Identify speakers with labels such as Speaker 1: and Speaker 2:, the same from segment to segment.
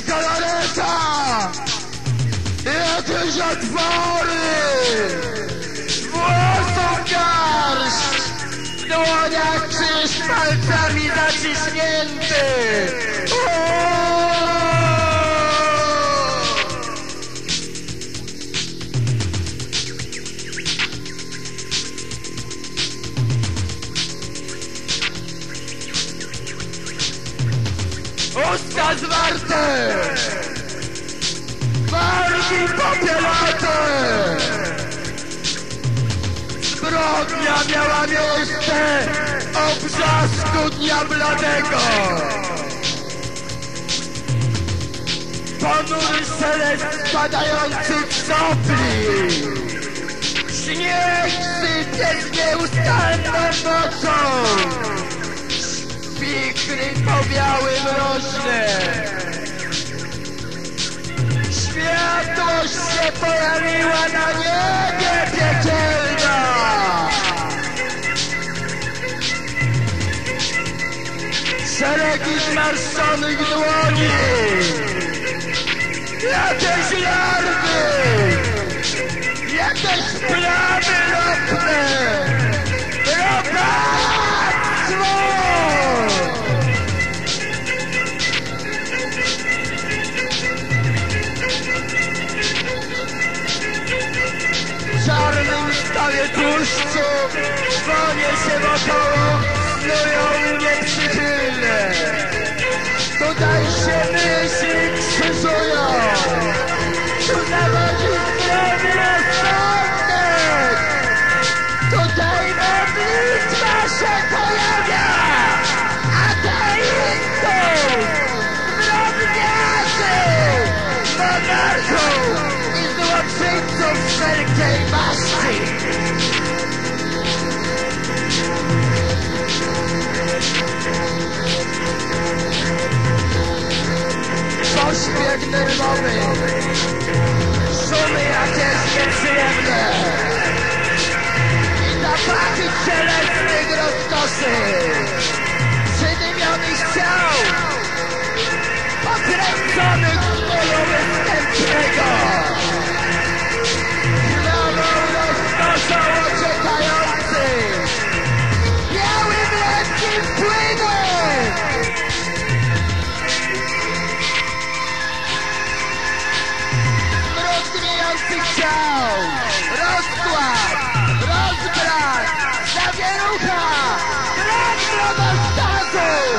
Speaker 1: galareta! Jakieś otwory! Włosą garść! W dłoniach krzyż palcami zaciśnięty! Usta zwarte! Wargi popielate! Zbrodnia miała miejsce o brzasku dnia bladego! Ponury szelest spadających sopli! Śnieg sypie z nieustanną mocą! Wikry powiały mroźne! Światłość się pojawiła na niebie piekielna! Szeregi zmarszczonych dłoni! Jakieś larwy! Jakieś plamy ropne! Robactwo! W czarnym stawie tłuszczu dzwonię się wokoło, snują nieprzychylne. Tutaj się myśli krzyżują, tu zawodzi zdrowy rozsądek. Tutaj modlitwa się pojawia, ateistów, zbrodniarzy, monarchów i złoczyńców wszelkiej maści. Pośpiech nerwowy, szumy jakieś nieprzyjemne i zapachy cielesnych rozkoszy, przydymionych ciał, pokręconych z bólu występnego, krwawą rozkoszą ociekających, białym lekkim płynem. Ciał, rozkład, rozbrat, zawierucha, brak drogostazu,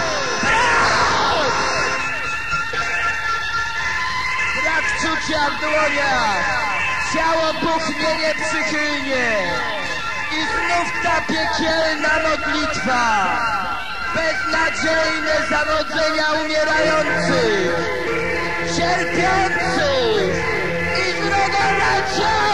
Speaker 1: brak czucia w dłoniach, ciało puchnie nieprzychylnie i znów ta piekielna modlitwa, beznadziejne zawodzenia umierających, cierpiących. Ciao!